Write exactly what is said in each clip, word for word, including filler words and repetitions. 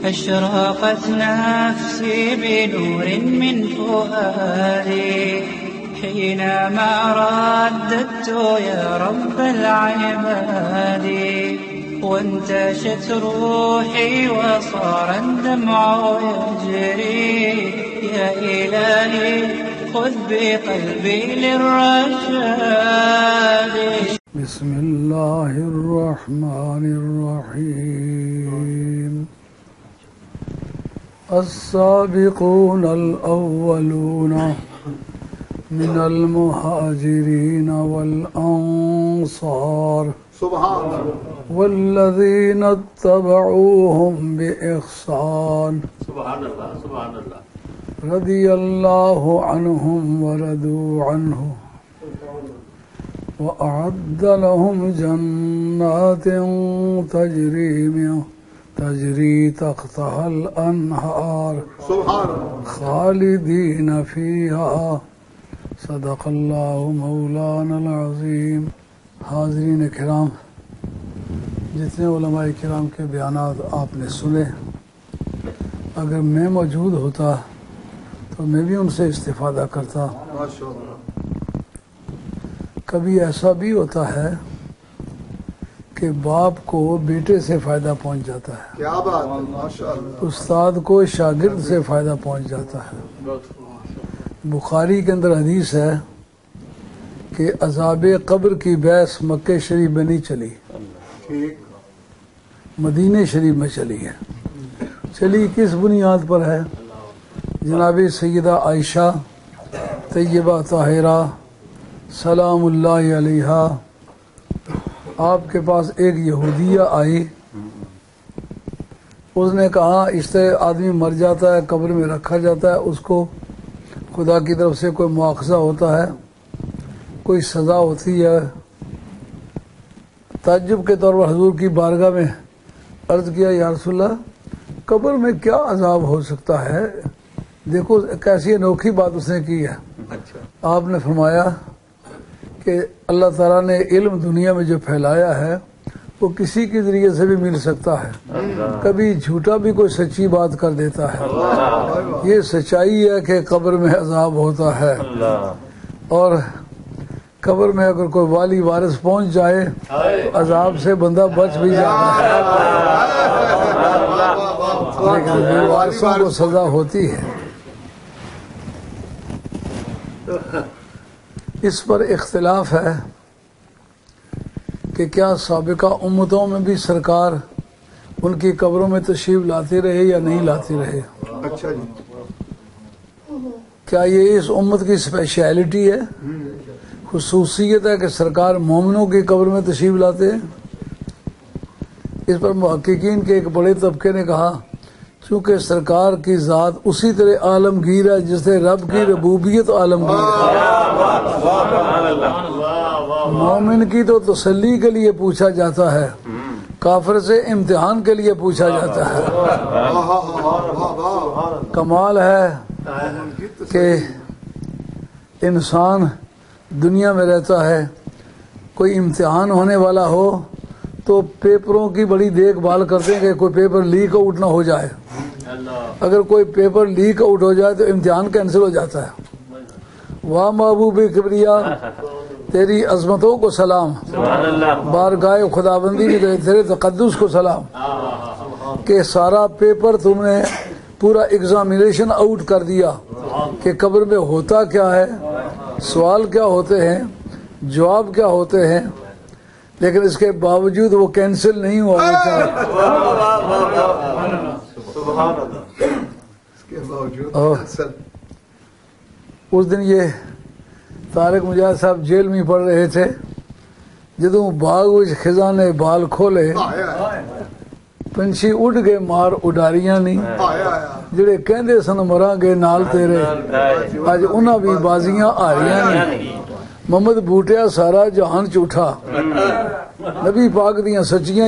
أشرقت نفسي بنور من فؤادي حينما رددت يا رب العباد وانتشت روحي وصار الدمع يجري يا إلهي خذ بقلبي للرشاد. بسم الله الرحمن الرحيم. السابقون الأولون من المهاجرين والأنصار سبحان الله والذين اتبعوهم بإحسان سبحان الله سبحان الله رضي الله عنهم ورضوا عنه وأعد لهم جنات تجري من تجري تحتها الأنهار سبحان الله خالدين فيها صدق الله مولانا العظیم. حاضرین کرام، جتنے علماء کرام کے بیانات آپ نے سنے، اگر میں موجود ہوتا تو میں بھی ان سے استفادہ کرتا. ماشاء اللہ. کبھی ایسا بھی ہوتا ہے کہ باپ کو بیٹے سے فائدہ پہنچ جاتا ہے، کیا بات ہے، ماشاء اللہ. استاد کو شاگرد سے فائدہ پہنچ جاتا ہے. بخاری کے اندر حدیث ہے کہ عذاب قبر کی بحث مکہ شریف میں نہیں چلی، ٹھیک. مدینہ شریف میں چلی ہے. چلی کس بنیاد پر ہے؟ جناب سیدہ عائشہ طیبہ طاہرہ سلام اللہ علیہا، آپ کے پاس ایک یہودیہ آئی. اس نے کہا اس طرح آدمی مر جاتا ہے، قبر میں رکھا جاتا ہے، اس کو خدا کی طرف سے کوئی مواخذہ ہوتا ہے، کوئی سزا ہوتی ہے. تعجب کے طور پر حضور کی بارگاہ میں عرض کیا یا رسول اللہ قبر میں کیا عذاب ہو سکتا ہے؟ دیکھو کیسی انوکھی بات اس نے کی ہے. آپ نے فرمایا کہ اللہ تعالیٰ نے علم دنیا میں جو پھیلایا ہے وہ کسی کے ذریعے سے بھی مل سکتا ہے. کبھی جھوٹا بھی کوئی سچی بات کر دیتا ہے. یہ سچائی ہے کہ قبر میں عذاب ہوتا ہے، اور قبر میں اگر کوئی والی وارث پہنچ جائے عذاب سے بندہ بچ بھی جاتا ہے، لیکن بے وارثوں کو سزا ہوتی ہے. اس پر اختلاف ہے کہ کیا سابقہ امتوں میں بھی سرکار ان کی قبروں میں تشریف لاتے رہے یا نہیں لاتے رہے. اچھا جی. کیا یہ اس امت کی اسپیشلٹی ہے، خصوصیت ہے کہ سرکار مومنوں کی قبر میں تشریف لاتے ہیں؟ اس پر محققین کے ایک بڑے طبقے نے کہا چونکہ سرکار کی ذات اسی طرح عالمگیر ہے جس سے رب کی ربوبیت عالمگیر ہے. مومن کی تو تسلی کے لیے پوچھا جاتا ہے، کافر سے امتحان کے لیے پوچھا جاتا ہے. کمال ہے کہ انسان دنیا میں رہتا ہے، کوئی امتحان ہونے والا ہو تو پیپروں کی بڑی دیکھ بھال کرتے ہیں کہ کوئی پیپر لیک آؤٹ نہ ہو جائے. اگر کوئی پیپر لیک آؤٹ ہو جائے تو امتحان کینسل ہو جاتا ہے. واہ محبوب کبریا تیری عظمتوں کو سلام، بارگاہ خداوندی کی تیرے تقدس کو سلام کہ سارا پیپر تم نے پورا ایگزامینیشن آؤٹ کر دیا کہ قبر میں ہوتا کیا ہے، سوال کیا ہوتے ہیں، جواب کیا ہوتے ہیں، لیکن اس کے باوجود وہ کینسل نہیں ہوا. اس دن یہ طارق مجاہد صاحب جیل میں پڑھ رہے تھے. جدوں باغ وچ خزانے بال کھولے پنچھی اڑ گئے مار اڈاریاں نہیں، جڑے کہندے سن مراں گے نال تیرے اج انہاں بھی بازیاں آریاں نہیں. محمد بوٹیا سارا جہان جھوٹا، نبی پاک دیاں سچیاں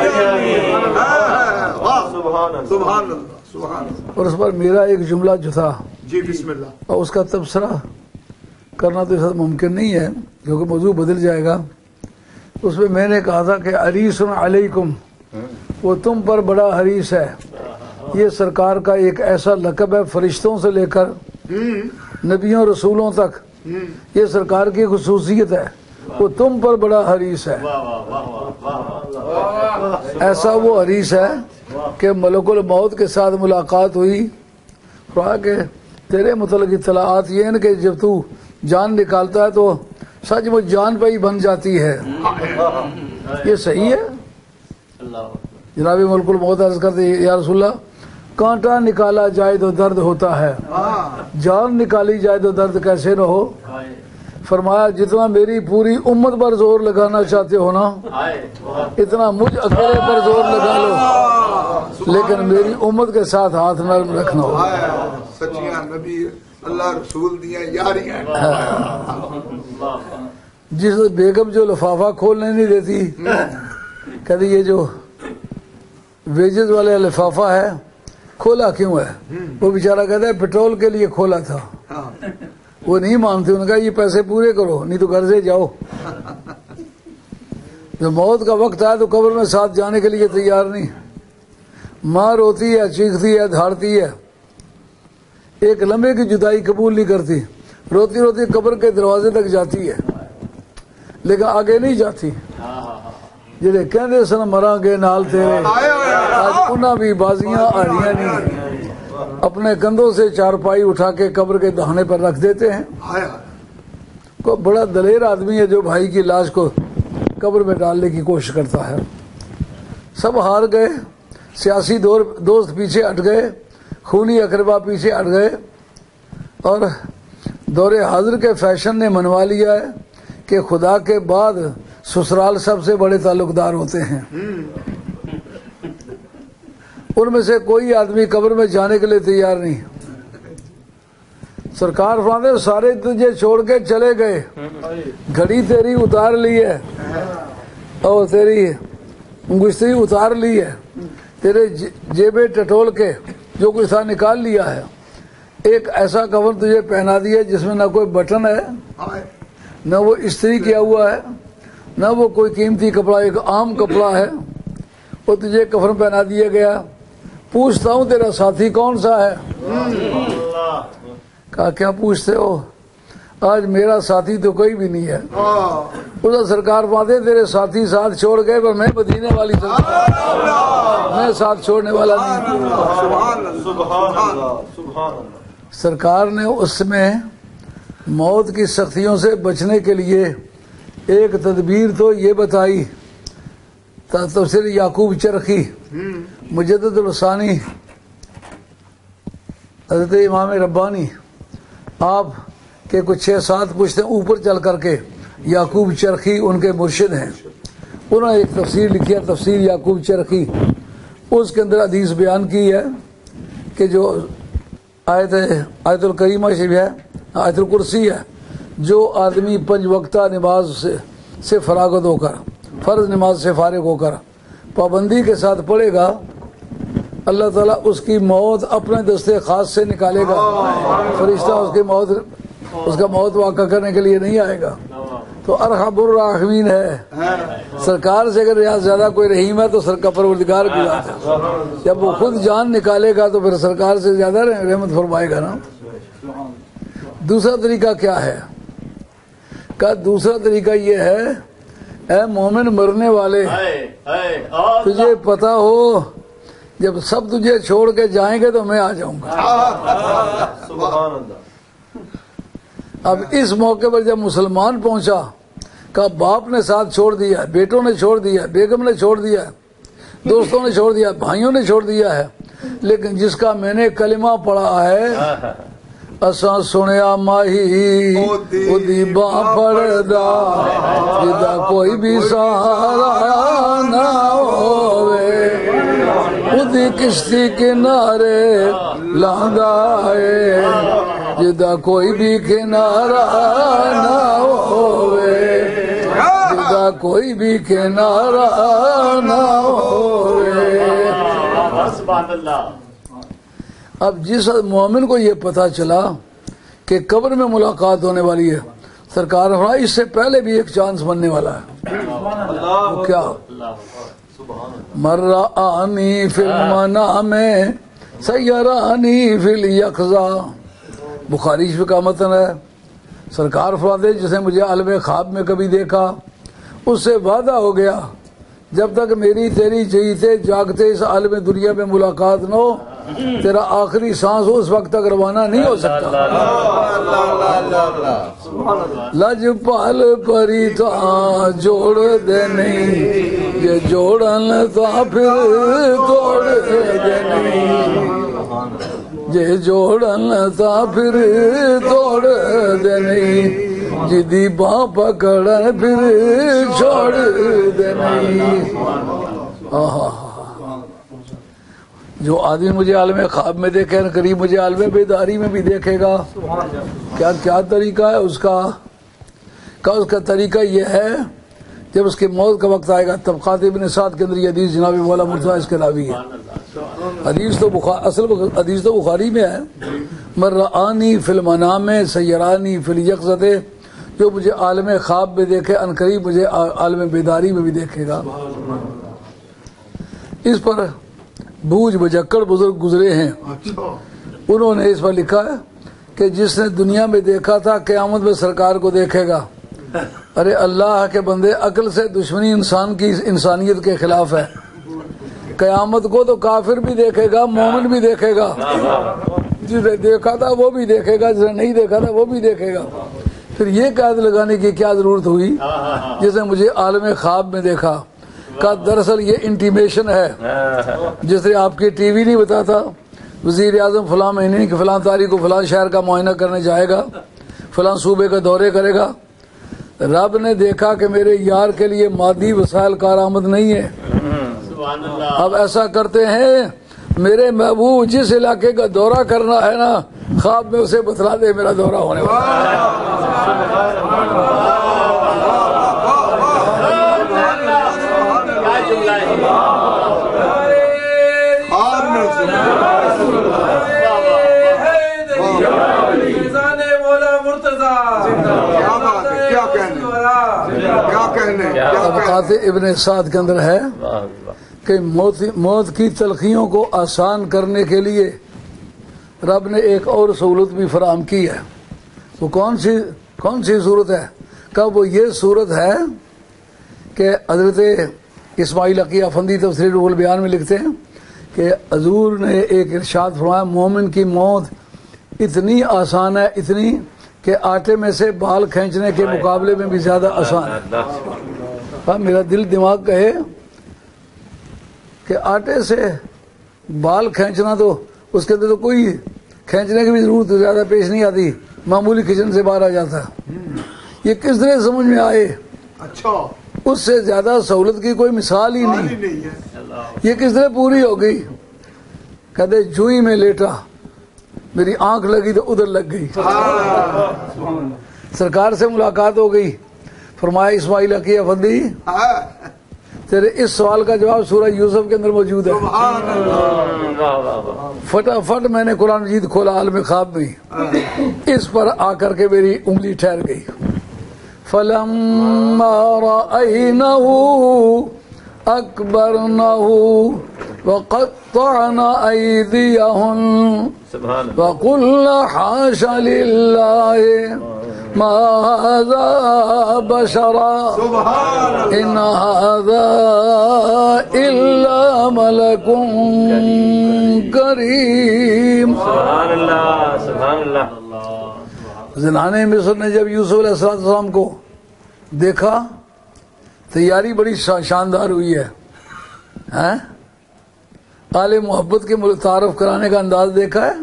اور اس پر میرا ایک جملہ جو تھا جی بسم اللہ، اور اس کا تبصرہ کرنا تو اس وقت ممکن نہیں ہے کیونکہ موضوع بدل جائے گا. اس میں میں نے کہا تھا کہ حریص علیکم، وہ تم پر بڑا حریص ہے، یہ سرکار کا ایک ایسا لقب ہے، فرشتوں سے لے کر نبیوں رسولوں تک یہ سرکار کی خصوصیت ہے، وہ تم پر بڑا حریص ہے۔ ایسا وہ حریص ہے کہ ملک الموت کے ساتھ ملاقات ہوئی، کہا کہ تیرے متعلق اطلاعات یہ ہیں کہ جب تو جان نکالتا ہے تو سچ مچ جان پہ ہی بن جاتی ہے۔ یہ صحیح ہے؟ جناب ملک الموت عرض کرتے یا رسول اللہ کانٹا نکالا جائے تو درد ہوتا ہے، جان نکالی جائے تو درد کیسے نہ ہو؟ فرمایا جتنا میری پوری امت پر زور لگانا چاہتے ہو نا اتنا مجھ اکیلے پر زور لگا لو، لیکن میری امت کے ساتھ ہاتھ نرم رکھنا ہو۔ سچیاں نبی اللہ رسول دیاں یاریاں۔ جس بیگم جو لفافہ کھولنے نہیں دیتی، کہتی یہ جو ویجز والے لفافہ ہے کھولا کیوں ہے؟ وہ بیچارہ کہتا ہے پیٹرول کے لیے کھولا تھا۔ وہ نہیں مانتے، انہوں نے کہا یہ پیسے پورے کرو نہیں تو گھر سے جاؤ۔ جب موت کا وقت آئے تو قبر میں ساتھ جانے کے لیے تیار نہیں، ماں روتی ہے، چیختی ہے، دھاڑتی ہے، ایک لمحے کی جدائی قبول نہیں کرتی، روتی روتی قبر کے دروازے تک جاتی ہے لیکن آگے نہیں جاتی۔ جڑے کہندے سن مراں گے نال تیرے، آج انہاں بھی بازیاں آ رہی نہیں، اپنے کندھوں سے چارپائی اٹھا کے قبر کے دہانے پر رکھ دیتے ہیں۔ کوئی بڑا دلیر آدمی ہے جو بھائی کی لاش کو قبر میں ڈالنے کی کوشش کرتا ہے۔ سب ہار گئے، سیاسی دور دوست پیچھے ہٹ گئے، خونی اقربا پیچھے ہٹ گئے، اور دور حاضر کے فیشن نے منوا لیا ہے کہ خدا کے بعد سسرال سب سے بڑے تعلق دار ہوتے ہیں۔ ان میں سے کوئی آدمی قبر میں جانے کے لیے تیار نہیں۔ سرکار فرماتے سارے تجھے چھوڑ کے چلے گئے، گھڑی تیری اتار لی ہے اور تیری انگشتری اتار لی ہے، تیرے جیبیں ٹٹول کے جو کچھ تھا نکال لیا ہے، ایک ایسا کفن تجھے پہنا دیا جس میں نہ کوئی بٹن ہے، نہ وہ استری کیا ہوا ہے، نہ وہ کوئی قیمتی کپڑا، ایک عام کپڑا ہے، وہ تجھے کفن پہنا دیا گیا۔ پوچھتا ہوں تیرا ساتھی کون سا ہے؟ کہا کیا پوچھتے ہو؟ آج میرا ساتھی تو کوئی بھی نہیں ہے۔ اس سرکار پاتے تیرے ساتھی ساتھ چھوڑ گئے پر میں مدینے والی سرکار، میں ساتھ چھوڑنے والا نہیں۔ سرکار نے اس میں موت کی سختیوں سے بچنے کے لیے ایک تدبیر تو یہ بتائی، تفسیر یعقوب چرخی مجدد الثانی حضرت امام ربانی آپ کے کچھ چھ سات پشتیں اوپر چل کر کے یعقوب چرخی ان کے مرشد ہیں، انہوں نے ایک تفسیر لکھی ہے تفسیر یعقوب چرخی، اس کے اندر حدیث بیان کی ہے کہ جو آیت آیت الکریمہ شریف ہے، آیت الکرسی ہے، جو آدمی پنج وقتہ نماز سے سے فراغت ہو کر، فرض نماز سے فارغ ہو کر پابندی کے ساتھ پڑھے گا، اللہ تعالیٰ اس کی موت اپنے دستے خاص سے نکالے گا، فرشتہ اس کی موت اس کا موت واقع کرنے کے لیے نہیں آئے گا۔ تو ارحم الراحمین ہے، سرکار سے اگر یہاں زیادہ کوئی رحیم ہے تو سرکار پروردگار کی ذات ہے، جب وہ خود جان نکالے گا تو پھر سرکار سے زیادہ رحمت فرمائے گا نا۔ دوسرا طریقہ کیا ہے؟ کا دوسرا طریقہ یہ ہے اے مومن مرنے والے، تجھے پتا ہو جب سب تجھے چھوڑ کے جائیں گے تو میں آ جاؤں گا۔ اب اس موقع پر جب مسلمان پہنچا، کا باپ نے ساتھ چھوڑ دیا، بیٹوں نے چھوڑ دیا، بیگم نے چھوڑ دیا، دوستوں نے چھوڑ دیا، بھائیوں نے چھوڑ دیا ہے، لیکن جس کا میں نے کلمہ پڑھا ہے اساں سنیا ماہی اودی باں پڑدا جدا کوئی بھی سہارا نہ ہووے، اودی کشتی کنارے لاندا ہے جدا کوئی بھی کنارا نہ ہووے، جدا کوئی بھی کنارا نہ ہووے۔ سبحان اللہ۔ اب جس مومن کو یہ پتا چلا کہ قبر میں ملاقات ہونے والی ہے، سرکار فرمایا اس سے پہلے بھی ایک چانس بننے والا ہے۔ وہ کیا؟ من رآنی فی المنام سیرانی فی الیقظہ، بخاری شریف کا متن ہے، سرکار فرماتے جس نے مجھے عالم خواب میں کبھی دیکھا اس سے وعدہ ہو گیا جب تک میری تیری جیتے جاگتے اس عالم دنیا میں ملاقات نہ ہو تیرا آخری سانس اس وقت تک روانہ نہیں ہو سکتا۔ لج پال پری تا جوڑ دے نہیں، یہ جوڑن تا پھر توڑ دے نہیں، یہ جوڑن تا پھر توڑ دے نہیں، جدی باں پکڑن پھر چھوڑ دے نہیں۔ جو آدمی مجھے عالم خواب میں دیکھے قریب مجھے عالم بیداری میں بھی دیکھے گا۔ کیا کیا طریقہ ہے اس کا؟ کا اس کا طریقہ یہ ہے جب اس کی موت کا وقت آئے گا، طبقات ابن سعد کے اندر یہ حدیث جناب مولا مرتضیٰ اس کے راوی ہے، حدیث تو بخاری اصل حدیث تو بخاری میں ہے، من رآنی فی المنام سیرانی فی الیقظۃ، جو مجھے عالم خواب میں دیکھے ان قریب مجھے عالم بیداری میں بھی دیکھے گا۔ اس پر بوجھ بجکڑ بزرگ گزرے ہیں، انہوں نے اس پر لکھا ہے کہ جس نے دنیا میں دیکھا تھا قیامت میں سرکار کو دیکھے گا۔ ارے اللہ کے بندے، عقل سے دشمنی انسان کی انسانیت کے خلاف ہے۔ قیامت کو تو کافر بھی دیکھے گا، مومن بھی دیکھے گا، جس نے دیکھا تھا وہ بھی دیکھے گا، جس نے نہیں دیکھا تھا وہ بھی دیکھے گا۔ پھر یہ قید لگانے کی کیا ضرورت ہوئی جس نے مجھے عالم خواب میں دیکھا؟ کا دراصل یہ انٹیمیشن ہے، جس طرح آپ کی ٹی وی نہیں بتاتا وزیر اعظم فلاں مہینے کی فلاں تاریخ کو فلاں شہر کا معائنہ کرنے جائے گا، فلاں صوبے کا دورے کرے گا۔ رب نے دیکھا کہ میرے یار کے لیے مادی وسائل کارآمد نہیں ہے، اب ایسا کرتے ہیں میرے محبوب جس علاقے کا دورہ کرنا ہے نا خواب میں اسے بتلا دے میرا دورہ ہونے والا۔ طبقات ابن سعد کے اندر ہے کہ موت موت کی تلخیوں کو آسان کرنے کے لیے رب نے ایک اور سہولت بھی فراہم کی ہے۔ وہ کون سی کون سی صورت ہے؟ کب وہ یہ صورت ہے کہ حضرت اسماعیل حقی افندی تفسیر روح البیان میں لکھتے ہیں کہ حضور نے ایک ارشاد فرمایا مومن کی موت اتنی آسان ہے، اتنی کہ آٹے میں سے بال کھینچنے کے مقابلے میں بھی زیادہ آسان ہے۔ میرا دل دماغ کہے کہ آٹے سے بال کھینچنا تو اس کے اندر تو کوئی کھینچنے کی بھی ضرورت زیادہ پیش نہیں آتی، معمولی کچن سے باہر آ جاتا ہے۔ یہ کس طرح سمجھ میں آئے؟ اچھا، اس سے زیادہ سہولت کی کوئی مثال ہی نہیں۔ یہ کس طرح پوری ہو گئی؟ کہتے جوئی میں لیٹا میری آنکھ لگی تو ادھر لگ گئی، سرکار سے ملاقات ہو گئی، فرمایا اسماعیل حقی افندی تیرے اس سوال کا جواب سورہ یوسف کے اندر موجود ہے۔ فٹافٹ میں نے قرآن مجید کھولا عالم خواب میں، اس پر آ کر کے میری انگلی ٹھہر گئی۔ فَلَمَّا رَأَيْنَهُ أَكْبَرْنَهُ وَقَطَّعْنَ أَيْدِيَهُنَّ وَقُلْنَ حَاشَ لِلَّهِ مَا هَذَا بَشَرًا إِنْ هَذَا إِلَّا مَلَكٌ كَرِيمٌ۔ سبحان اللہ، سبحان اللہ۔ زنانِ مصر نے جب یوسف علیہ السلام کو دیکھا تیاری بڑی شاندار ہوئی ہے، آل محبت کے تعارف کرانے کا انداز دیکھا ہے؟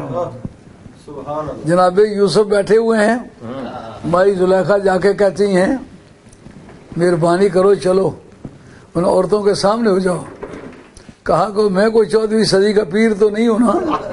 جناب یوسف بیٹھے ہوئے ہیں، مائی زلیخا جا کے کہتی ہیں مہربانی کرو چلو ان عورتوں کے سامنے ہو جاؤ۔ کہا کہ میں کوئی چودہویں صدی کا پیر تو نہیں ہوں نا،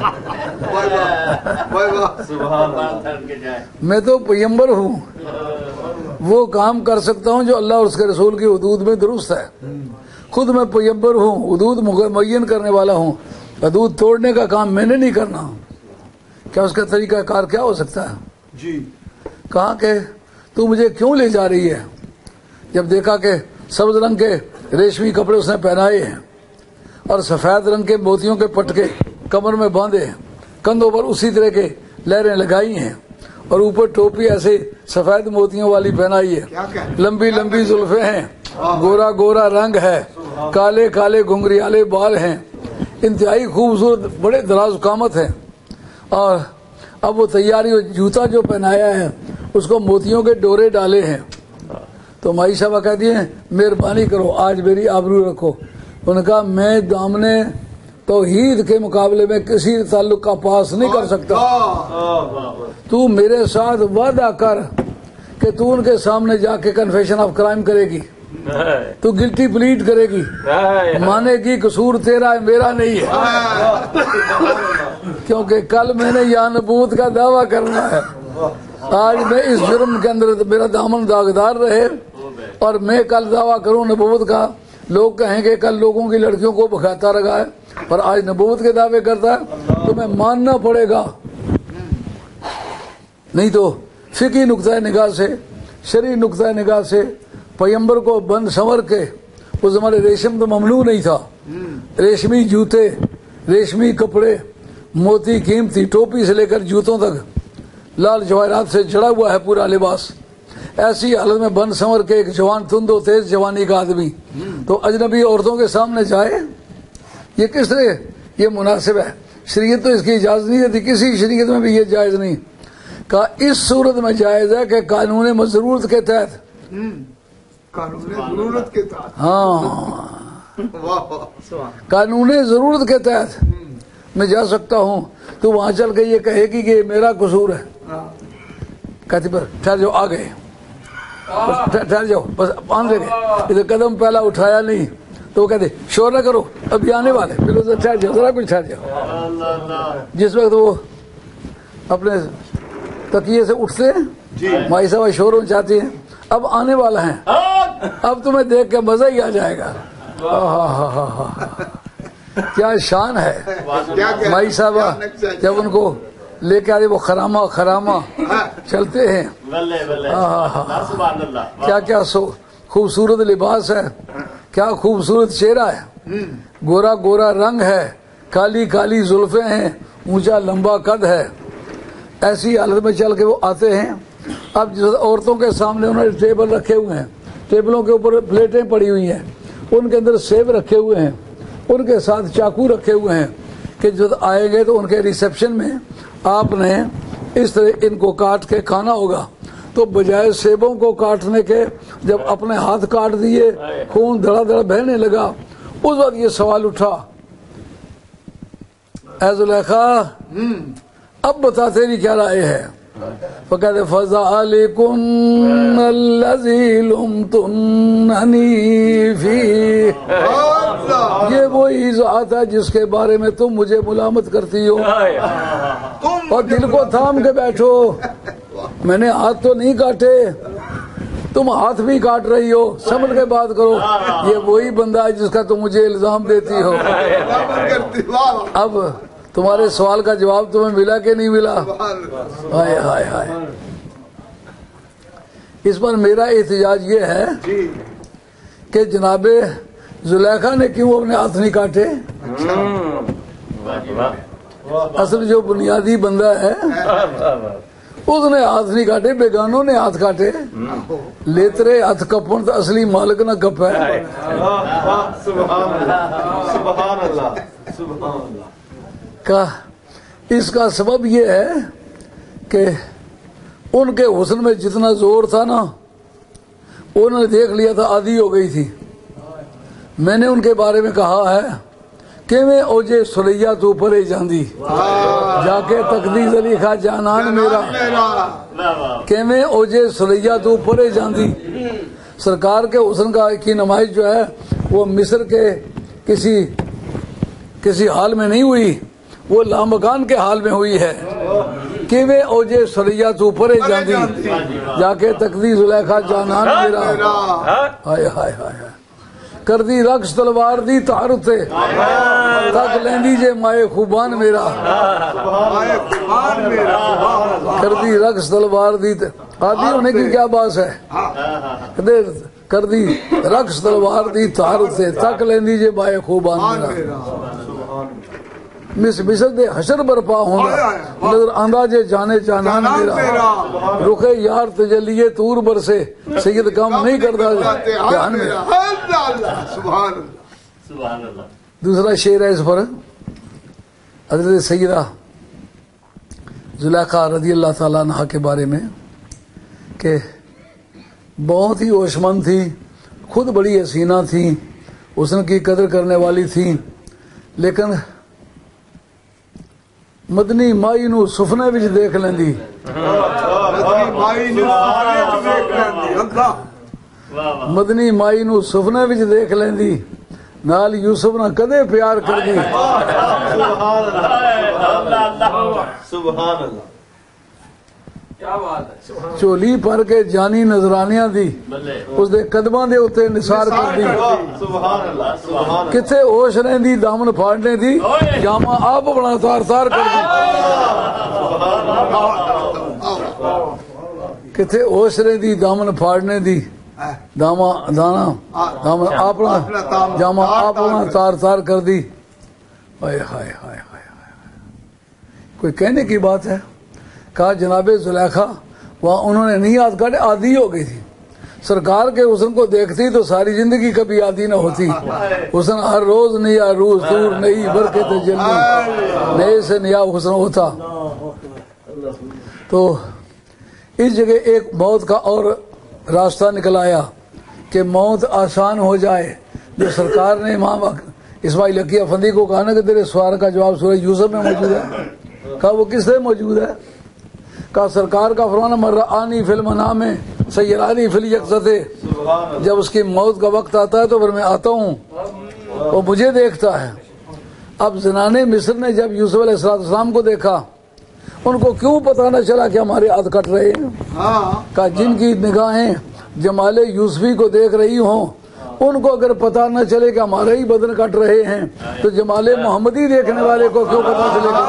میں تو پیمبر ہوں، وہ کام کر سکتا ہوں جو اللہ اور اس کے رسول کی حدود میں درست ہے۔ خود میں پیمبر ہوں، حدود معین کرنے والا ہوں، حدود توڑنے کا کام میں نے نہیں کرنا۔ کیا اس کا طریقہ کار کیا ہو سکتا ہے؟ جی کہا کہ تو مجھے کیوں لے جا رہی ہے؟ جب دیکھا کہ سبز رنگ کے ریشمی کپڑے اس نے پہنائے ہیں اور سفید رنگ کے موتیوں کے پٹکے कमर में बांधे, कंधों पर उसी तरह के लहरें लगाई हैं और ऊपर टोपी ऐसे सफेद मोतियों वाली पहनाई है। लंबी लंबी जुल्फे हैं, गोरा गोरा रंग है, काले काले घुंघरियाले बाल हैं, इंतहाई खूबसूरत बड़े दराज कामत है। और अब वो तैयारी, जूता जो पहनाया है उसको मोतियों के डोरे डाले हैं। तो माई साहबा कहती हैं मेहरबानी करो, आज मेरी आबरू रखो। उनका मैं दामने तौहीद के मुकाबले में किसी ताल्लुक का पास नहीं कर सकता। तू मेरे साथ वादा कर कि तू उनके सामने जाके कन्फेशन ऑफ क्राइम करेगी, तू गिल्टी प्लीड करेगी, मानेगी कसूर तेरा है मेरा नहीं है। क्योंकि कल मैंने यहाँ नबूत का दावा करना है, आज मैं इस जुर्म के अंदर मेरा दामन दागदार रहे और मैं कल दावा करूं नबूवत का। लोग कहेंगे कल लोगों की लड़कियों को बखाता रखा है, पर आज नबूवत के दावे करता है, तुम्हें मानना पड़ेगा। नहीं तो फिकी नुक्ता निगाह से, शरी नुक्ता निगाह से पैगंबर को बंद संवर के, उस जमाने रेशम तो ममनू नहीं था, रेशमी जूते, रेशमी कपड़े, मोती कीमती टोपी से लेकर जूतों तक लाल जवाहरात से जड़ा हुआ है पूरा लिबास। ऐसी हालत में बंद संवर के एक जवान तुंदो तेज जवानी का आदमी तो अजनबी औरतों के सामने जाए, ये किस तरह ये मुनासिब है? शरीयत तो इसकी इजाजत नहीं देती, किसी शरीयत में भी ये जायज नहीं। कहा इस सूरत में जायज है कि कानून मजरूरत के तहत, कानून जरूरत के तहत, हाँ कानून जरूरत के तहत मैं जा सकता हूँ। तो वहां चल के ये कहेगी कि मेरा कसूर है। कहती पर ठहर जाओ, आ गए, ठहर जाओ, बस मान ले गए, इधर कदम पहला उठाया नहीं। तो वो कहते शोर न करो, अभी आने वाले, फिर उधर ठहर जाओ, जरा कुछ ठहर जाओ। जिस वक्त वो अपने तकिए से उठते माई साहब शोर मचाती हैं, अब आने वाला है, अब तुम्हें देख के मजा ही आ जाएगा। क्या शान है माई साहबा, जब उनको लेके आते वो खरामा खरामा चलते हैं। क्या क्या खूबसूरत लिबास है, क्या खूबसूरत चेहरा है, गोरा गोरा रंग है, काली काली जुल्फे हैं, ऊंचा लंबा कद है। ऐसी हालत में चल के वो आते हैं। अब जिस औरतों के सामने उन्होंने टेबल रखे हुए हैं, टेबलों के ऊपर प्लेटें पड़ी हुई हैं, उनके अंदर सेब रखे हुए हैं, उनके साथ चाकू रखे हुए हैं कि जब आएंगे तो उनके रिसेप्शन में आपने इस तरह इनको काट के खाना होगा। तो बजाय सेबों को काटने के जब अपने हाथ काट दिए, खून धड़ा धड़ा बहने लगा। उस वक्त ये सवाल उठा, ऐ जुलेखा अब बता तेरी क्या राय है? फकद फज़ालिकुम अल्लज़ी लुमतुन्नी फी, ये वही ज़ात है जिसके बारे में तुम मुझे मुलामत करती हो। और दिल को थाम के बैठो, मैंने हाथ तो नहीं काटे, तुम हाथ भी काट रही हो, समझ के बात करो। ये वही बंदा है जिसका तुम मुझे इल्जाम देती हो। अब तुम्हारे सवाल का जवाब तुम्हें मिला कि नहीं मिला? हाय हाय हाय। इस पर मेरा एहतिजाज ये है कि जनाबे जुलेखा ने क्यों अपने हाथ नहीं काटे? असल जो बुनियादी बंदा है उसने हाथ नहीं काटे, बेगानों ने हाथ काटे। लेतरे हाथ कपन तो असली मालिक ना कप है। का इसका सबब ये है कि उनके हुस्न में जितना जोर था ना, उन्होंने देख लिया था आधी हो गई थी। मैंने उनके बारे में कहा है कि मैं ओजे सुरैया तू परे जांदी जाके तकदीर अली खा जानान मेरा, कि मैं ओजे सुरैया तू परे जांदी। सरकार के हुस्न का की नुमाइश जो है वो मिस्र के किसी किसी हाल में नहीं हुई, वो लामकान के हाल में हुई है कि वे ओजे सुरैया तू परे जांदी जाके तकदीर जुलेखा जानान मेरा। हाय हाय हाय कर दी रक्स तलवार दी तार थे तक लेंदी जे माए खुबान मेरा। कर दी रक्स तलवार दी, आदि होने की क्या बात है? कर दी रक्स तलवार दी तार थे तक लेंदी जे माए खुबान मेरा। مس مثل دے حشر برپا ہونا نظر اندازے جانے چانان میرا رخے یار تجلیے تور برسے سید کام نہیں کرتا جہان میرا. سبحان اللہ. سبحان اللہ. دوسرا شعر ہے اس پر حضرت سیدہ زلیخا رضی اللہ تعالیٰ عنہ کے بارے میں کہ بہت ہی ہوشمند تھی, خود بڑی حسینہ تھی, حسن کی قدر کرنے والی تھی, لیکن مدنی مائی نو سفنے وچ دیکھ لیندی. مدنی مائی نو سفنے وچ دیکھ لیندی, نال یوسف نہ کدے پیار کر دی. سبحان اللہ. چولی پر کے جانی نظرانیاں دی اس دے قدماں دے اوتے نثار کر دی. کتھے ہوش رہندی دامن پھاڑنے دی, جامہ آپ بنا تار تار کر دی. کتھے ہوش رہندی دامن پھاڑنے دی, داما دانا دامن اپنا جامہ اپنا تار تار کر دی. ہائے ہائے ہائے ہائے, کوئی کہنے کی بات ہے؟ کہا جناب زلیخا وہاں انہوں نے نہیں یاد کر, عادی ہو گئی تھی. سرکار کے حسن کو دیکھتی تو ساری زندگی کبھی عادی نہ ہوتی. حسن ہر روز نیا روز دور نئی برکت جلوی نئے سے نیا حسن ہوتا. تو اس جگہ ایک موت کا اور راستہ نکل آیا کہ موت آسان ہو جائے. جو سرکار نے امام اسماعیل حقی افندی کو کہا نا کہ تیرے سوال کا جواب سورہ یوسف میں موجود ہے, کہا وہ کس سے موجود ہے؟ کہا سرکار کا فرمان مرآنی فی المنام سیرانی فی الیقظۃ, جب اس کی موت کا وقت آتا ہے تو پھر میں آتا ہوں, وہ مجھے دیکھتا ہے. اب زنانے مصر نے جب یوسف علیہ السلام کو دیکھا, ان کو کیوں پتہ نہ چلا کہ ہمارے ہاتھ کٹ رہے ہیں؟ کہا جن کی نگاہیں جمال یوسفی کو دیکھ رہی ہوں, ان کو اگر پتہ نہ چلے کہ ہمارے ہی بدن کٹ رہے ہیں تو جمال محمدی دیکھنے والے کو کیوں پتہ چلے گا؟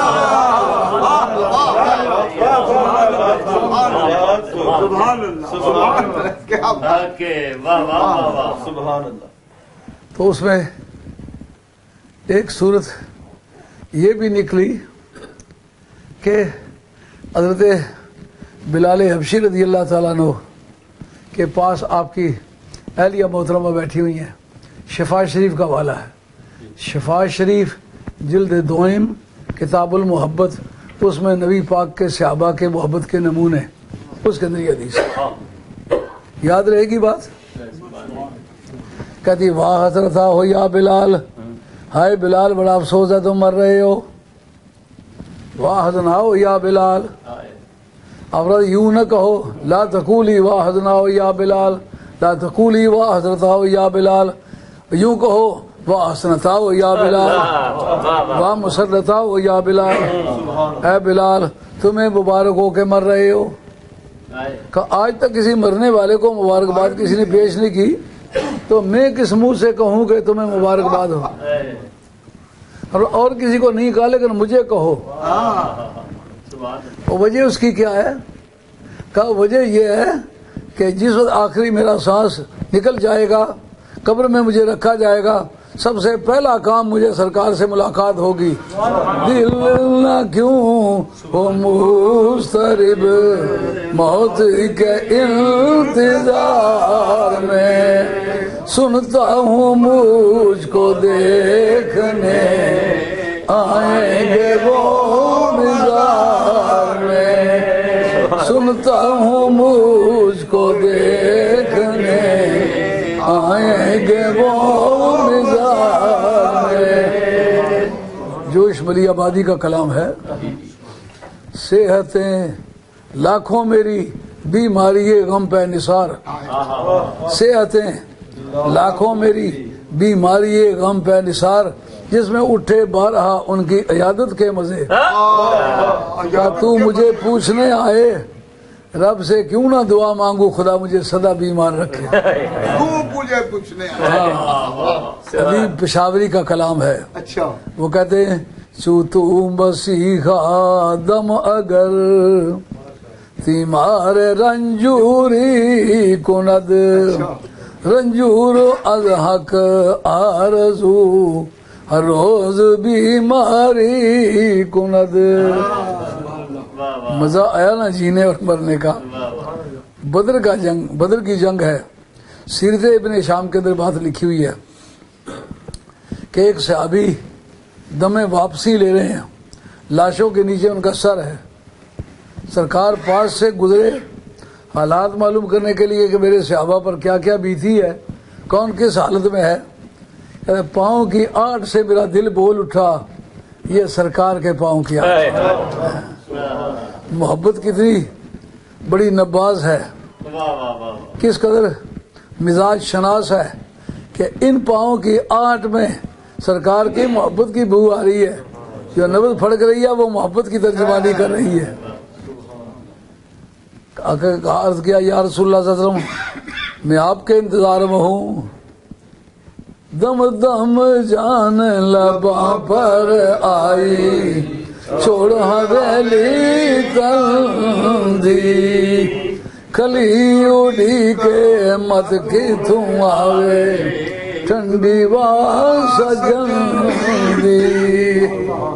تو اس میں ایک صورت یہ بھی نکلی کہ حضرت بلال حبشی رضی اللہ تعالیٰ عنہ کے پاس آپ کی اہلیہ محترمہ بیٹھی ہوئی ہیں. شفا شریف کا حوالہ ہے. شفا شریف جلد دوئم کتاب المحبت, اس میں نبی پاک کے صحابہ کے محبت کے نمونے, اس کے اندر یہ حدیث ہے. یاد رہے گی بات؟ کہتی واہ حضرت ہو یا بلال, ہائے بلال بڑا افسوس ہے تم مر رہے ہو. واہ حضرت ہو یا بلال, افراد یوں نہ کہو لا تقولی واہ حضرت ہو یا بلال, لا تقولی واہ حضرت ہو یا بلال, یوں کہو واہ حسنتا ہو یا بلال, واہ مسرتا ہو یا بلال. اے بلال تمہیں مبارک ہو کے مر رہے ہو. کہ آج تک کسی مرنے والے کو مبارکباد کسی نے پیش نہیں کی, تو میں کس منہ سے کہوں کہ تمہیں مبارکباد ہو؟ اور کسی کو نہیں کہا لیکن مجھے کہو. وجہ اس کی کیا ہے؟ کہا وجہ یہ ہے کہ جس وقت آخری میرا سانس نکل جائے گا, قبر میں مجھے رکھا جائے گا, سب سے پہلا کام مجھے سرکار سے ملاقات ہوگی. دل نہ کیوں ہو مضطرب موت کے انتظار میں, سنتا ہوں مجھ کو دیکھنے آئیں گے وہ مزار میں, سنتا ہوں مجھ کو دیکھنے آئیں گے وہ مزار میں. جوش ملی آبادی کا کلام ہے. صحتیں لاکھوں میری بیماری غم پہ نثار, صحتیں لاکھوں میری بیماری غم پہ نثار, جس میں اٹھے بارہا ان کی عیادت کے مزے. کیا تو مجھے پوچھنے آئے رب سے کیوں نہ دعا مانگو خدا مجھے سدا بیمار رکھے. تو مجھے پوچھنے آئے. ادیب پشاوری کا کلام ہے. اچھا وہ کہتے ہیں چو تو مسیحا دم اگر تیمار رنجوری کند, رنجور از حق آرزو ہر روز بیماری کند. مزہ آیا نا جینے اور مرنے کا. بدر کا جنگ، بدر کی جنگ ہے. سیرت ابن شام کے اندر بات لکھی ہوئی ہے کہ ایک صحابی دم واپسی لے رہے ہیں، لاشوں کے نیچے ان کا سر ہے. سرکار پاس سے گزرے حالات معلوم کرنے کے لیے کہ میرے صحابہ پر کیا کیا بیتی ہے، کون کس حالت میں ہے. پاؤں کی آٹھ سے میرا دل بول اٹھا یہ سرکار کے پاؤں کی آٹھ. محبت کتنی بڑی نباز ہے، کس قدر مزاج شناس ہے کہ ان پاؤں کی آٹھ میں سرکار کی محبت کی بو آ رہی ہے. جو نبض پھڑک رہی ہے وہ محبت کی ترجمانی کر رہی ہے. عرض کیا یا رسول اللہ صلی اللہ علیہ وسلم میں آپ کے انتظار میں ہوں. دم دم جان لباں پر آئی چھوڑ حویلی تندی کلی اڑی کے مت کی تم آوے ٹھنڈی وا سجن دی.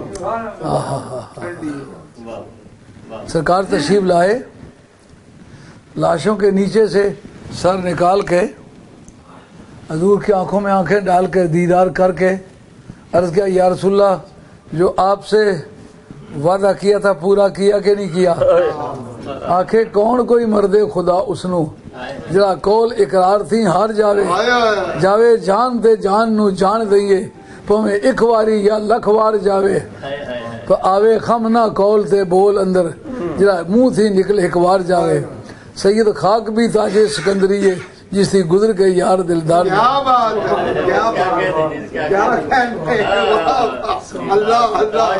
سرکار تشریف لائے، لاشوں کے نیچے سے سر نکال کے حضور کی آنکھوں میں آنکھیں ڈال کے دیدار کر کے عرض کیا یا رسول اللہ جو آپ سے وعدہ کیا تھا پورا کیا کہ نہیں کیا؟ آنکھیں کون کوئی مرد خدا اسنو جڑا کول اقرار تھی ہار جاوے جاوے جان دے جان نو جان دئیے پویں ایک واری یا لکھ وار جاوے تو آوے خم نہ کول تے بول اندر جڑا منہ تھی نکل ایک وار جاوے. سید خاک بھی تاج سکندری جس تھی گزر کے یار دلدار. کیا بات ہے، کیا بات ہے، کیا کہتے ہیں. اللہ اللہ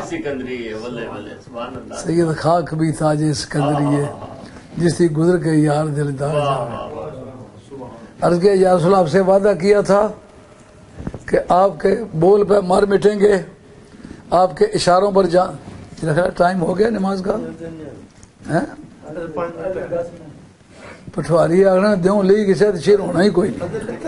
سید خاک بھی تاج سکندری جس تھی گزر کے یار دلدار. عرض کیا یا رسول اللہ آپ سے وعدہ کیا تھا کہ آپ کے بول پہ مر مٹیں گے، آپ کے اشاروں پر جان. ٹائم ہو گیا نماز کا. پٹواری آگنا دیوں لئی کے ساتھ شیر ہونا ہی کوئی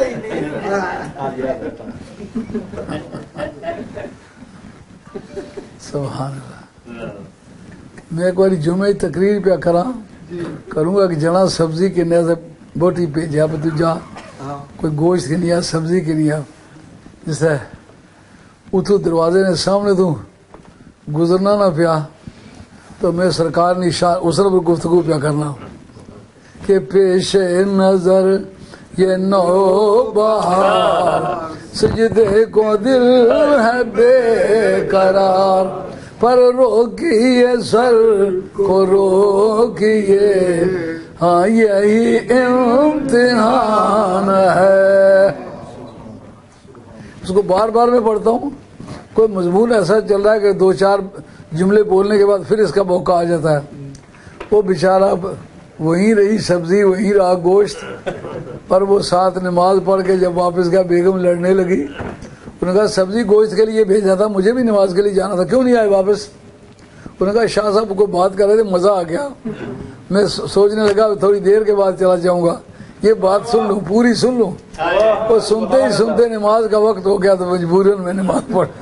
سبحان اللہ. میں ایک باری جمعہ تقریر پہ کرا کروں گا کہ جنا سبزی کے نیا سے بوٹی پہ جا پہ تو جا کوئی گوشت کے نیا سبزی کے نیا جیسے اتو دروازے نے سامنے تو گزرنا نہ پیا تو میں سرکار نے اسر پر گفتگو پیا کرنا کہ پیش نظر یہ نو بہار سجدے کو دل ہے بے قرار پر روکیے سر کو روکیے ہاں یہی امتحان ہے. اس کو بار بار میں پڑھتا ہوں. کوئی مضمون ایسا چل رہا ہے کہ دو چار جملے بولنے کے بعد پھر اس کا موقع آ جاتا ہے. وہ بیچارہ وہیں رہی سبزی وہیں رہا گوشت پر وہ ساتھ نماز پڑھ کے جب واپس گیا بیگم لڑنے لگی. انہوں نے کہا سبزی گوشت کے لیے بھیجا تھا مجھے بھی نماز کے لیے جانا تھا کیوں نہیں آئے واپس؟ انہوں نے کہا شاہ صاحب کو بات کر رہے تھے مزہ آ گیا. میں سوچنے لگا تھوڑی دیر کے بعد چلا جاؤں گا یہ بات سن لوں پوری سن لوں. وہ سنتے ہی سنتے نماز کا وقت ہو گیا تو مجبوراً میں نماز پڑھ.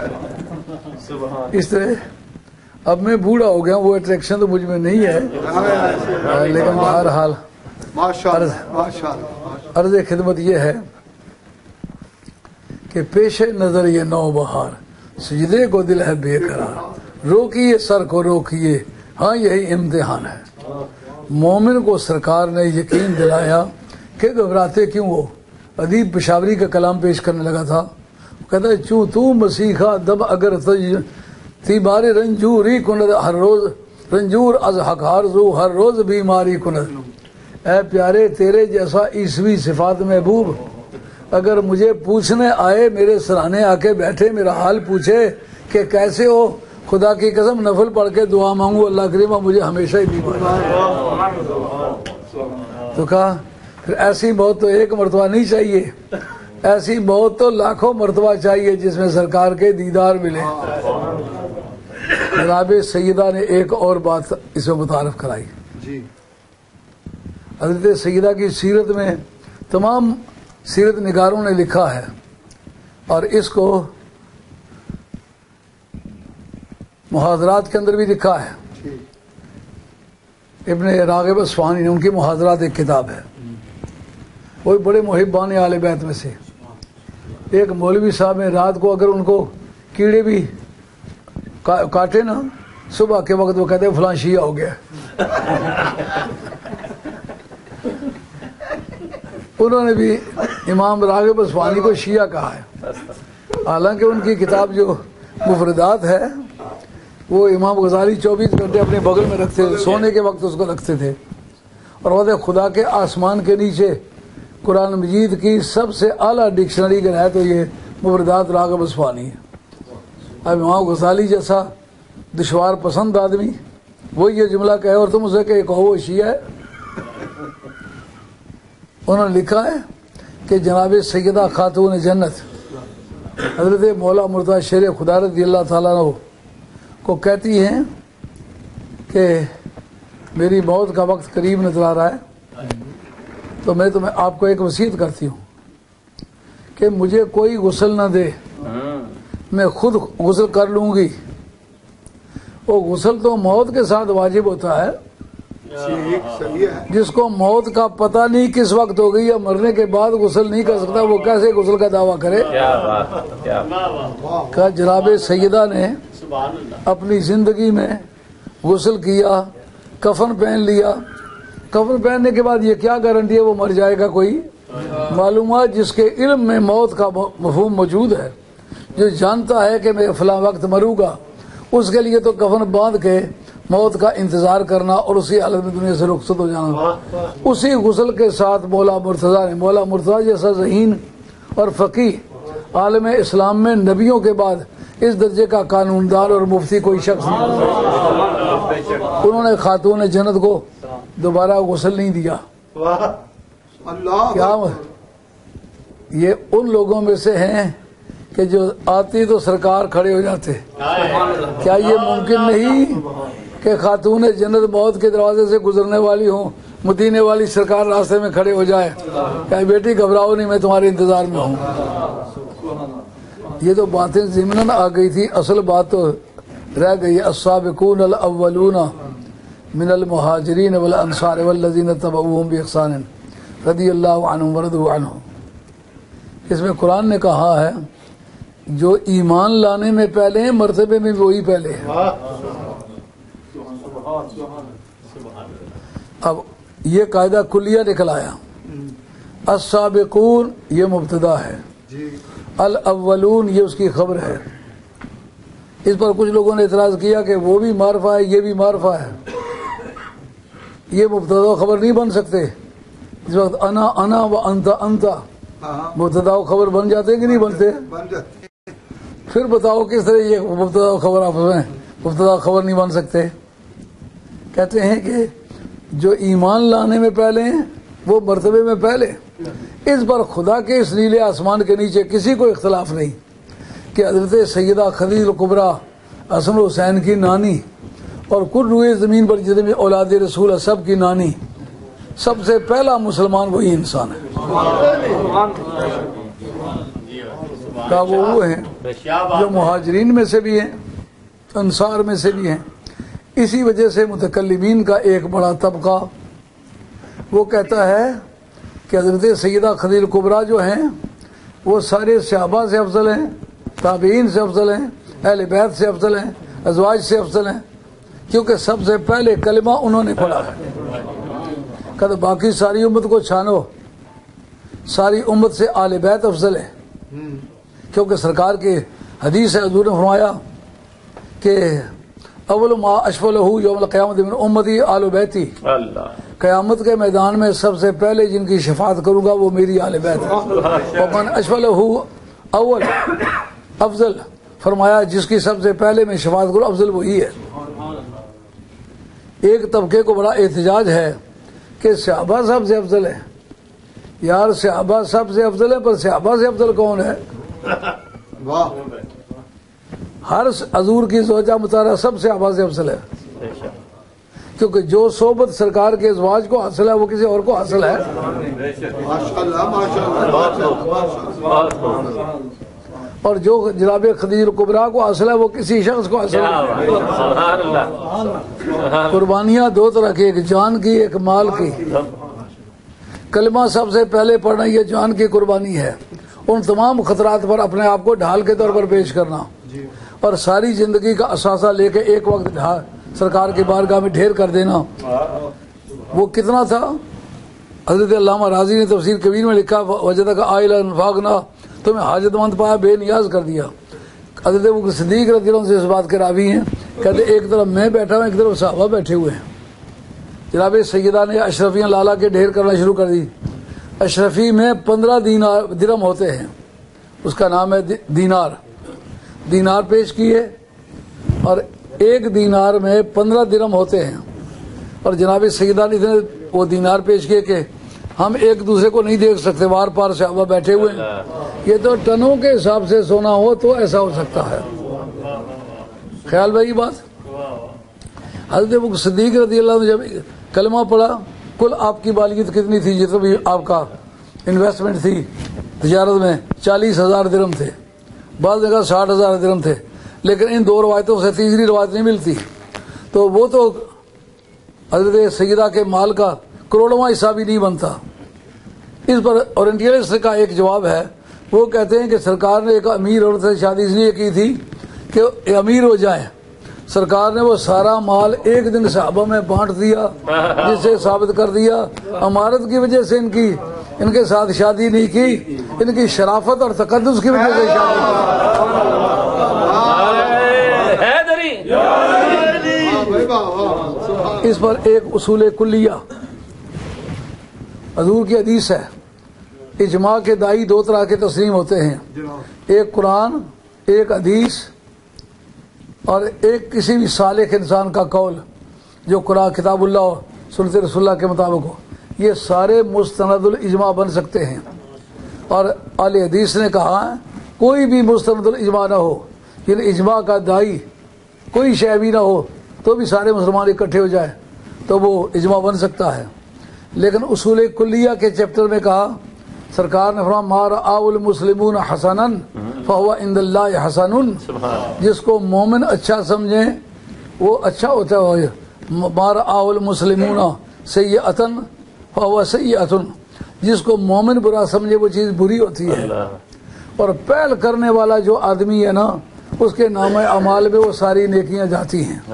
اس طرح اب میں بوڑھا ہو گیا وہ اٹریکشن تو مجھ میں نہیں ہے لیکن بہرحال عرض خدمت یہ ہے کہ پیش نظر یہ نو بہار سجدے کو دل ہے بے قرار روکیے سر کو روکیے ہاں یہی امتحان ہے. مومن کو سرکار نے یقین دلایا کہ گھبراتے کیوں ہو. ادیب پشاوری کا کلام پیش کرنے لگا تھا. کہتا ہے چوں تو مسیحا دب اگر تھی بارے رنجوری کند ہر روز رنجور از حق ہارزو ہر روز بیماری کند. اے پیارے تیرے جیسا عیسوی صفات محبوب اگر مجھے پوچھنے آئے میرے سرانے آ کے بیٹھے میرا حال پوچھے کہ کیسے ہو خدا کی قسم نفل پڑھ کے دعا مانگو اللہ کریمہ مجھے ہمیشہ ہی بیمار. تو کہا پھر ایسی موت تو ایک مرتبہ نہیں چاہیے ایسی موت تو لاکھوں مرتبہ چاہیے جس میں سرکار کے دیدار ملے. جناب سیدہ نے ایک اور بات اس میں متعارف کرائی. حضرت سیدہ کی سیرت میں تمام سیرت نگاروں نے لکھا ہے اور اس کو محاضرات کے اندر بھی لکھا ہے، ابن راغب اصفہانی نے، ان کی محاضرات ایک کتاب ہے، وہ بڑے محبان اہل بیت میں سے ایک مولوی صاحب ہیں، رات کو اگر ان کو کیڑے بھی کاٹے نا، صبح کے وقت وہ کہتے ہیں فلاں شیعہ ہو گیا۔ انہوں نے بھی امام راغب اصفہانی کو شیعہ کہا ہے، حالانکہ ان کی کتاب جو مفردات ہے وہ امام غزالی چوبیس گھنٹے اپنے بغل میں رکھتے تھے، سونے کے وقت اس کو رکھتے تھے، اور وہ خدا کے آسمان کے نیچے قرآن مجید کی سب سے اعلیٰ ڈکشنری اگر ہے تو یہ مفردات راغب اصفہانی ہے۔ اب امام غزالی جیسا دشوار پسند آدمی وہ یہ جملہ کہے اور تم اسے کہ کہو وہ شیعہ ہے۔ انہوں نے لکھا ہے کہ جناب سیدہ خاتون جنت حضرت مولا مرتضی شیر خدا رضی اللہ تعالیٰ عنہ کو کہتی ہیں کہ میری موت کا وقت قریب نظر آ رہا ہے، تو میں تمہیں آپ کو ایک وصیت کرتی ہوں کہ مجھے کوئی غسل نہ دے، میں خود غسل کر لوں گی۔ وہ غسل تو موت کے ساتھ واجب ہوتا ہے، جس کو موت کا پتہ نہیں کس وقت ہو گئی یا مرنے کے بعد غسل نہیں کر سکتا، وہ کیسے غسل کا دعویٰ کرے؟ کہ جناب سیدہ نے اپنی زندگی میں غسل کیا، کفن پہن لیا، کفن پہننے کے بعد یہ کیا گارنٹی ہے وہ مر جائے گا کوئی؟ معلومات جس کے علم میں موت کا مفہوم موجود ہے، جو جانتا ہے کہ میں فلاں وقت مروں گا، اس کے لیے تو کفن باندھ کے موت کا انتظار کرنا اور اسی حالت میں دنیا سے رخصت ہو جانا۔ اسی غسل کے ساتھ مولا مرتضیٰ نے، مولا مرتضیٰ جیسا ذہین اور فقیہ عالم اسلام میں نبیوں کے بعد اس درجے کا قانون دان اور مفتی کوئی شخص نہیں، انہوں نے خاتون جنت کو دوبارہ غسل نہیں دیا۔ کیا یہ ان لوگوں میں سے ہیں کہ جو آتی تو سرکار کھڑے ہو جاتے؟ کیا یہ ممکن نہیں کہ خاتون جنت موت کے دروازے سے گزرنے والی ہوں، مدینے والی سرکار راستے میں کھڑے ہو جائے کہ بیٹی گھبراؤ نہیں، میں تمہارے انتظار میں ہوں؟ یہ تو باتیں ضمناً آ گئی تھی، اصل بات تو رہ گئی ہے۔ السابقون الاولون من المہاجرین والانصار والذین اتبعوہم باحسان رضی اللہ عنہم ورضوا عنہ۔ اس میں قرآن نے کہا ہے جو ایمان لانے میں پہلے ہیں مرتبے میں وہی پہلے ہے۔ اب یہ قاعدہ کلیہ نکل آیا، السابقون یہ مبتدا ہے، الاولون یہ اس کی خبر ہے۔ اس پر کچھ لوگوں نے اعتراض کیا کہ وہ بھی معرفہ ہے یہ بھی معرفہ ہے، یہ مبتدا و خبر نہیں بن سکتے۔ اس وقت انا انا و انت انت مبتدا و خبر بن جاتے کہ نہیں بنتے؟ پھر بتاؤ کس طرح یہ مبتدا و خبر آپس میں مبتدا و خبر نہیں بن سکتے؟ کہتے ہیں کہ جو ایمان لانے میں پہلے ہیں وہ مرتبے میں پہلے۔ اس پر خدا کے اس نیلے آسمان کے نیچے کسی کو اختلاف نہیں کہ حضرت سیدہ خدیجہ کبریٰ حسن حسین کی نانی اور کل روئے زمین پر جتنے اولاد رسول سب کی نانی، سب سے پہلا مسلمان وہی انسان ہے۔ کہا وہ وہ ہیں جو مہاجرین میں سے بھی ہیں، انصار میں سے بھی ہیں۔ اسی وجہ سے متکلمین کا ایک بڑا طبقہ وہ کہتا ہے کہ حضرت سیدہ خدیجہ کبریٰ جو ہیں وہ سارے صحابہ سے افضل ہیں، تابعین سے افضل ہیں، اہل بیت سے افضل ہیں، ازواج سے افضل ہیں، کیونکہ سب سے پہلے کلمہ انہوں نے پڑھا ہے۔ کہ باقی ساری امت کو چھانو، ساری امت سے اہل بیت افضل ہے، کیونکہ سرکار کے حدیث ہے، حضور نے فرمایا کہ اول ما اشفلہ یوم القیامت من امتی آل بیتی، قیامت کے میدان میں سب سے پہلے جن کی شفاعت کروں گا وہ میری آل بیت ہے۔ ومن اشفلہ اول افضل، فرمایا جس کی سب سے پہلے میں شفاعت کروں افضل وہی ہے۔ ایک طبقے کو بڑا احتجاج ہے کہ صحابہ سب سے افضل ہے۔ یار صحابہ سب سے افضل ہے، پر صحابہ سے افضل کون ہے؟ ہر حضور کی زوجہ مطالعہ سب سے صحابہ سے افضل ہے، کیونکہ جو صحبت سرکار کے ازواج کو حاصل ہے وہ کسی اور کو حاصل ہے۔ اور جو جناب خدیجہ کبریٰ کو حاصل ہے وہ کسی شخص کو حاصل ہے. سبحان اللہ. قربانیاں دو طرح کی، ایک جان کی ایک مال کی. کلمہ سب سے پہلے پڑھنا یہ جان کی قربانی ہے، ان تمام خطرات پر اپنے آپ کو ڈھال کے طور پر پیش کرنا، اور ساری زندگی کا اثاثہ لے کے ایک وقت سرکار کی بارگاہ میں ڈھیر کر دینا. وہ کتنا تھا؟ حضرت علامہ راضی نے تفسیر کبیر میں لکھا وجدک عائلا انفاقنا، تمہیں حاجت مند پایا بے نیاز کر دیا. حضرت ابو صدیق رضی اللہ عنہ سے اس بات کے راوی ہیں، کہتے ایک طرف میں بیٹھا ہوں ایک طرف صحابہ بیٹھے ہوئے ہیں. جناب سیدہ نے اشرفیاں لالا کے ڈھیر کرنا شروع کر دی. اشرفی میں پندرہ دینار درم ہوتے ہیں، اس کا نام ہے دینار. دینار پیش کیے اور ایک دینار میں پندرہ درم ہوتے ہیں، اور جناب سیدہ نے اتنے وہ دینار پیش کیے کہ ہم ایک دوسرے کو نہیں دیکھ سکتے، وار پار صحابہ بیٹھے ہوئے ہیں. یہ تو ٹنوں کے حساب سے سونا ہو تو ایسا ہو سکتا ہے. خیال بھائی بات. حضرت ابو صدیق رضی اللہ عنہ جب کلمہ پڑھا، کل آپ کی بالغیت کتنی تھی؟ جتنا بھی آپ کا انویسٹمنٹ تھی تجارت میں چالیس ہزار درم تھے، بعض جگہ ساٹھ ہزار درم تھے، لیکن ان دو روایتوں سے تیسری روایت نہیں ملتی. تو وہ تو حضرت سیدہ کے مال کا کروڑواں حصہ بھی نہیں بنتا. اس پر اورینٹیلسٹ کا ایک جواب ہے، وہ کہتے ہیں کہ سرکار نے ایک امیر عورت سے شادی اس لیے کی تھی کہ امیر ہو جائیں. سرکار نے وہ سارا مال ایک دن صحابہ میں بانٹ دیا، جس سے ثابت کر دیا امارت کی وجہ سے ان کی ان کے ساتھ شادی نہیں کی، ان کی شرافت اور تقدس کی وجہ سے شادی کی. اس پر ایک اصول کلیہ حضور کی حدیث ہے، اجماع کے دائی دو طرح کے تسلیم ہوتے ہیں، ایک قرآن، ایک حدیث، اور ایک کسی بھی صالح انسان کا قول جو قرآن کتاب اللہ اور سنت رسول اللہ کے مطابق ہو. یہ سارے مستند الاجماع بن سکتے ہیں. اور اہل حدیث نے کہا کوئی بھی مستند الاجماع نہ ہو، یعنی اجماع کا دائی کوئی شے بھی نہ ہو تو بھی سارے مسلمان اکٹھے ہو جائے تو وہ اجماع بن سکتا ہے. لیکن اصول کلیہ کے چیپٹر میں کہا، سرکار نے فرمایا ما رآہ المسلمون حسنا فہو عند اللہ حسن. جس کو مومن اچھا سمجھیں وہ اچھا ہوتا ہے. ما رآہ المسلمون سیئۃ فہو سیئۃ. جس کو مومن برا سمجھے وہ چیز بری ہوتی ہے. اور پہل کرنے والا جو آدمی ہے نا، اس کے نام اعمال میں وہ ساری نیکیاں جاتی ہیں.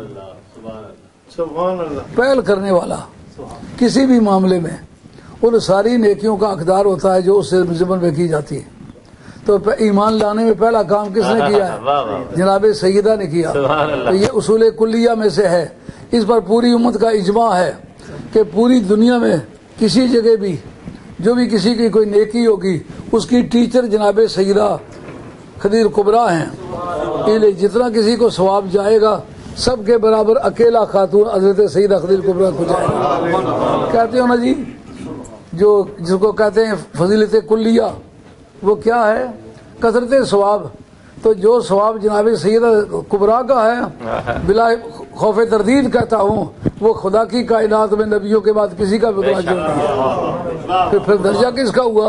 پہل کرنے والا کسی بھی معاملے میں ان ساری نیکیوں کا حقدار ہوتا ہے جو اس سے ضمن میں کی جاتی ہے. تو ایمان لانے میں پہلا کام کس نے کیا ہے؟ جناب سیدہ نے کیا. تو یہ اصول کلیہ میں سے ہے. اس پر پوری امت کا اجماع ہے کہ پوری دنیا میں کسی جگہ بھی جو بھی کسی کی کوئی نیکی ہوگی اس کی ٹیچر جناب سیدہ خدیجہ کبریٰ ہیں. اس لیے جتنا کسی کو ثواب جائے گا سب کے برابر اکیلا خاتون حضرت سیدہ خدیجہ کبریٰ کو جائے گا. کہتے ہو نا جی، جو جس کو کہتے ہیں فضیلت کلیہ، وہ کیا ہے؟ کثرت ثواب. تو جو ثواب جناب سیدہ کبریٰ کا ہے بلا خوف تردید کہتا ہوں، وہ خدا کی کائنات میں نبیوں کے بعد کسی کا بھی نہیں ہے. پھر پھر درجہ کس کا ہوا؟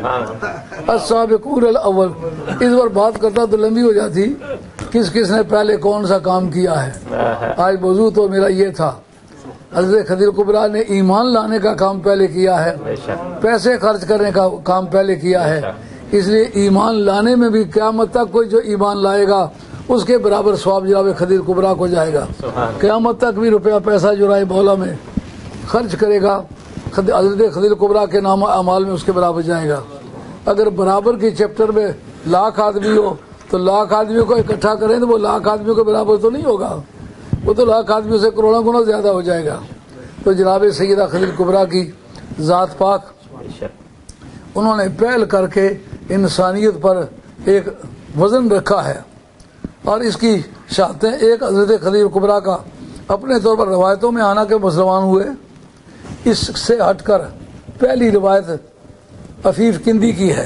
السابقون الاول. اس پر بات کرتا تو لمبی ہو جاتی، کس کس نے پہلے کون سا کام کیا ہے. آج موضوع تو میرا یہ تھا، حضرت خدیجہ کبریٰ نے ایمان لانے کا کام پہلے کیا ہے، پیسے خرچ کرنے کا کام پہلے کیا ہے. اس لیے ایمان لانے میں بھی قیامت تک کوئی جو ایمان لائے گا اس کے برابر ثواب جناب خدیجہ کبریٰ کو جائے گا. قیامت تک بھی روپیہ پیسہ جو رائے مولا میں خرچ کرے گا حضرت خدیجہ کبریٰ کے نام اعمال میں اس کے برابر جائے گا. اگر برابر کی چیپٹر میں لاکھ آدمی ہو تو لاکھ آدمیوں کو اکٹھا کریں تو وہ لاکھ آدمیوں کے برابر تو نہیں ہوگا، وہ تو لاکھ آدمیوں سے کروڑوں گنا زیادہ ہو جائے گا. تو جناب سیدہ خدیجہ کبریٰ کی ذات پاک، انہوں نے پہل کر کے انسانیت پر ایک وزن رکھا ہے. اور اس کی شہادتیں ایک حضرت خدیجہ کبریٰ کا اپنے طور پر روایتوں میں آنا کے مسلمان ہوئے. اس سے ہٹ کر پہلی روایت عفیف کندی کی ہے.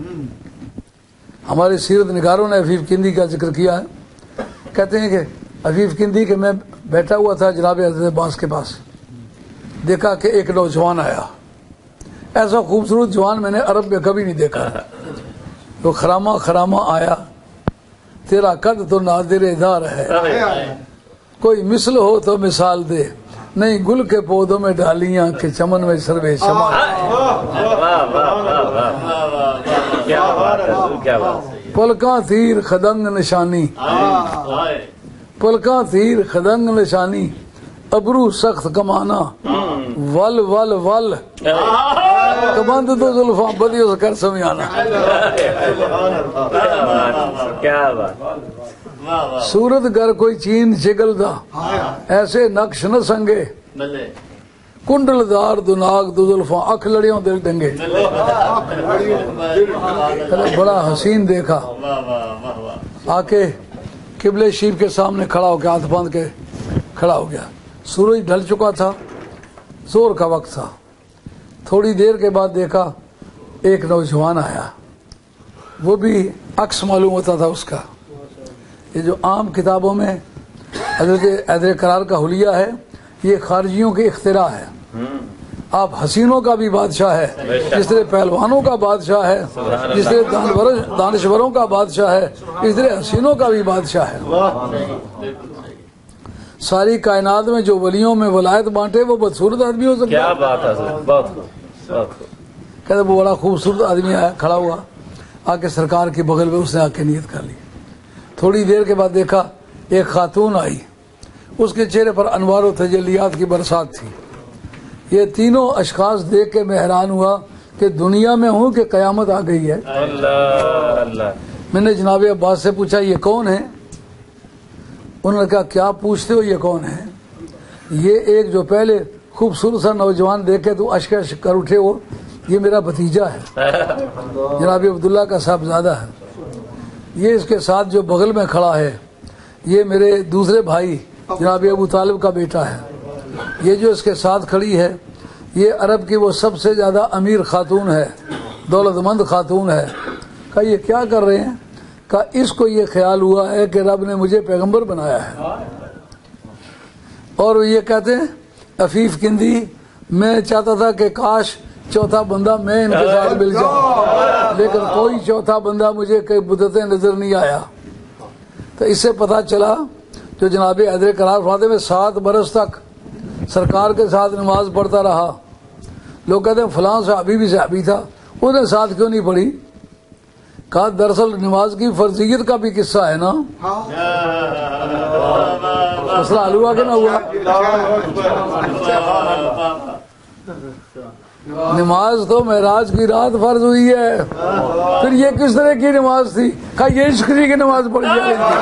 ہمارے سیرت نگاروں نے عفیف کندی کا ذکر کیا ہے. کہتے ہیں کہ عفیف کندی کہ میں بیٹھا ہوا تھا جناب حضرت باس کے پاس، دیکھا کہ ایک نوجوان آیا. ایسا خوبصورت جوان میں نے عرب میں کبھی نہیں دیکھا. تو خراما خراما آیا تیرا قد تو نادر دار ہے، کوئی مثل ہو تو مثال دے، نہیں گل کے پودوں میں ڈالیاں کہ چمن میں سروے شمال۔ پلکاں تیر خدنگ نشانی، پلکاں تیر خدنگ نشانی، ابرو سخت کمانا، ول ول ول کمند تو زلفاں بدیوں سے کر سمیانا۔ صورت گر کوئی چین چگل دا، ایسے نقش نہ سنگے، کنڈل دار دناگ دو زلفاں اکھ لڑیوں دل ڈنگے۔ بڑا حسین دیکھا، آ کے قبلے شریف کے سامنے کھڑا ہو کے ہاتھ باندھ کے کھڑا ہو گیا۔ سورج ڈھل چکا تھا، زور کا وقت تھا۔ تھوڑی دیر کے بعد دیکھا ایک نوجوان آیا، وہ بھی عکس معلوم ہوتا تھا اس کا۔ یہ جو عام کتابوں میں حضرت حیدر قرار کا حلیہ ہے، یہ خارجیوں کی اختراع ہے۔ آپ حسینوں کا بھی بادشاہ ہے، جس طرح پہلوانوں کا بادشاہ ہے، جس طرح دانشوروں کا بادشاہ ہے، اس طرح حسینوں کا بھی بادشاہ ہے۔ ساری کائنات میں جو ولیوں میں ولایت بانٹے وہ بدصورت آدمی ہو سکتا ہے؟ کیا بات ہے، بہت کہتے وہ بڑا خوبصورت آدمی آیا، کھڑا ہوا، آ کے سرکار کی بغل میں اس نے آ کے نیت کر لی۔ تھوڑی دیر کے بعد دیکھا ایک خاتون آئی، اس کے چہرے پر انوار و تجلیات کی برسات تھی۔ یہ تینوں اشخاص دیکھ کے میں حیران ہوا کہ دنیا میں ہوں کہ قیامت آ گئی ہے۔ اللہ اللہ۔ میں نے جناب عباس سے پوچھا یہ کون ہے؟ انہوں نے کہا کیا پوچھتے ہو، یہ کون ہے؟ یہ ایک جو پہلے خوبصورت سا نوجوان دیکھے تو اشک اشک کر اٹھے، وہ یہ میرا بھتیجا ہے، جناب عبداللہ کا صاحبزادہ ہے۔ یہ اس کے ساتھ جو بغل میں کھڑا ہے یہ میرے دوسرے بھائی جناب ابو طالب کا بیٹا ہے۔ یہ جو اس کے ساتھ کھڑی ہے یہ عرب کی وہ سب سے زیادہ امیر خاتون ہے، دولت مند خاتون ہے۔ کہا یہ کیا کر رہے ہیں؟ کہا اس کو یہ خیال ہوا ہے کہ رب نے مجھے پیغمبر بنایا ہے، اور یہ کہتے ہیں عفیف کندی میں چاہتا تھا کہ کاش چوتھا بندہ میں ان کے ساتھ مل جاؤں، لیکن کوئی چوتھا بندہ مجھے کئی مدتیں نظر نہیں آیا۔ تو اس سے پتہ چلا جو جناب حیدر قرار فرماتے میں سات برس تک سرکار کے ساتھ نماز پڑھتا رہا۔ لوگ کہتے ہیں فلاں صحابی بھی صحابی تھا، اس نے ساتھ کیوں نہیں پڑھی؟ کہا دراصل نماز کی فرضیت کا بھی قصہ ہے نا، مسئلہ حل ہوا کہ نہ ہوا؟ نماز تو معراج کی رات فرض ہوئی ہے، پھر یہ کس طرح کی نماز تھی؟ کہا یہ عشقی کی نماز پڑھی جائے گی۔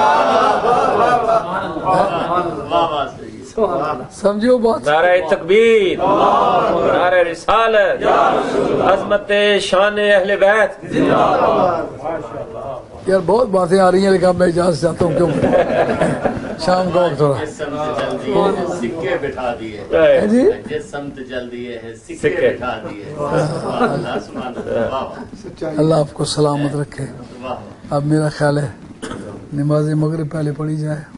سمجھو بات؟ نعرہ تکبیر، نعرہ رسالت، عظمت شان اہل بیت۔ یار بہت باتیں آ رہی ہیں لیکن اب میں اجازت چاہتا ہوں، کیوں شام کا وقت تھوڑا سکے بٹھا دیے جی جس سمت جل دیے ہیں سکے بٹھا دیے۔ اللہ آپ کو سلامت رکھے۔ اب میرا خیال ہے نماز مغرب پہلے پڑھی جائے۔